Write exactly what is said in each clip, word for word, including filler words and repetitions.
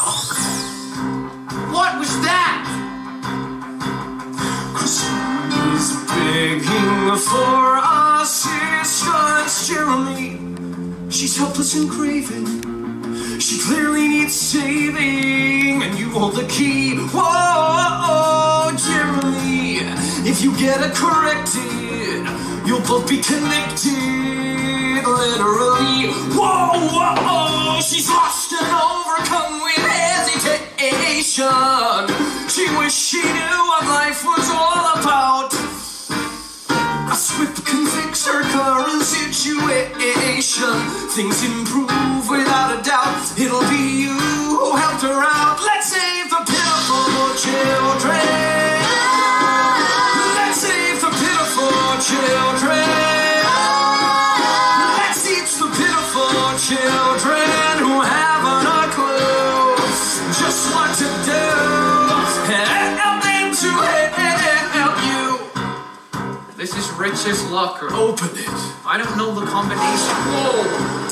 What was that? Christine's begging for assistance, Jeremy. She's helpless and craving. She clearly needs saving, and you hold the key. Whoa, Jeremy. If you get it corrected, you'll both be connected, literally. Whoa, whoa, she's lost and overcome with hesitation. She wished she knew what life was all about. A script convicts her current situation. Things improve without a doubt. It'll be you who helped her out. Let's save the pitiful children. Let's save the pitiful children. Let's teach the pitiful children who haven't a clue just what to do. Help them to help you. This is Rich's locker. Open it. I don't know the combination. Whoa!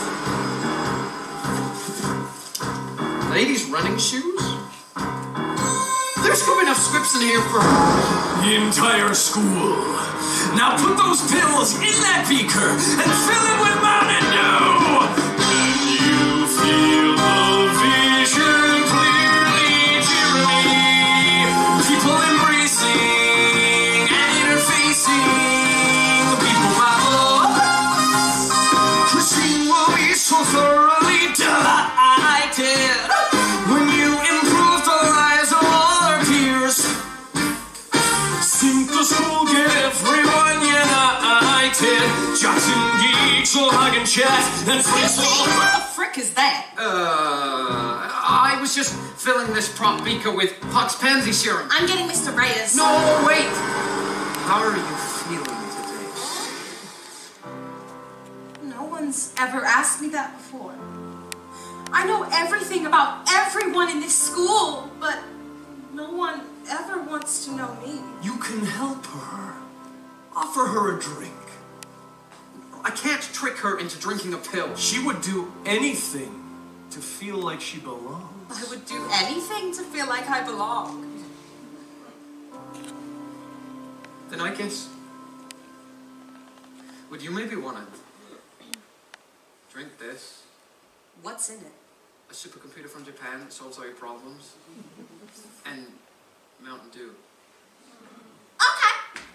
Ladies' running shoes? There's got enough scripts in here for The entire school. Now put those pills in that beaker and fill it with Mountain Dew. Can you feel the vision clearly, Jeremy? People embracing and interfacing. People babble. Christine will be so thoroughly delighted when you improve the lives of all her peers. Sync the school, get everyone united. Jocks and geeks will hug and chat and freaks will... What the frick is that? Uh, I was just filling this prop beaker with Puck's pansy serum. I'm getting Mister Reyes. No, wait! How are you feeling today? No one's ever asked me that before. I know everything about everyone in this school, but no one ever wants to know me. You can help her. Offer her a drink. I can't trick her into drinking a pill. She would do anything to feel like she belongs. I would do anything to feel like I belong. Then I guess... Would you maybe want to drink this? What's in it? A supercomputer from Japan that solves all your problems. And Mountain Dew. Okay.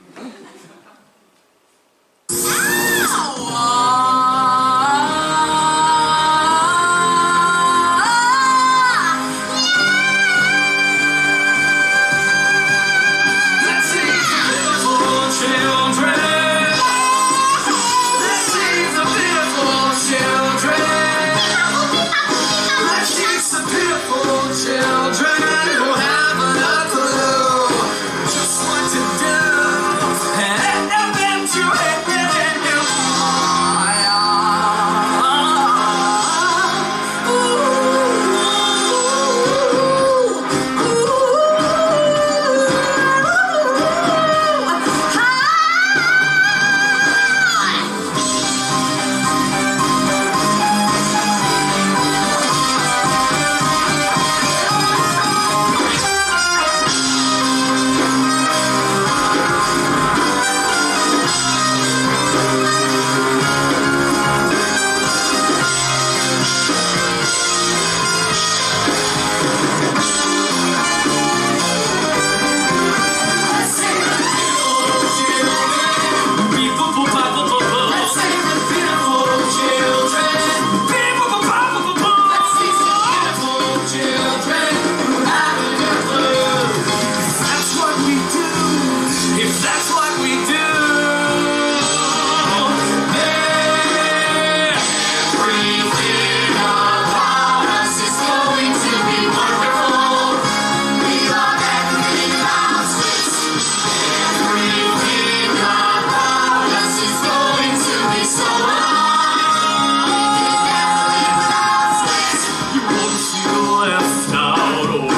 Let's save the pitiful children. Let's save the pitiful children. Let's teach the pitiful children who haven't a clue just what to do. And help them to help them. Left out.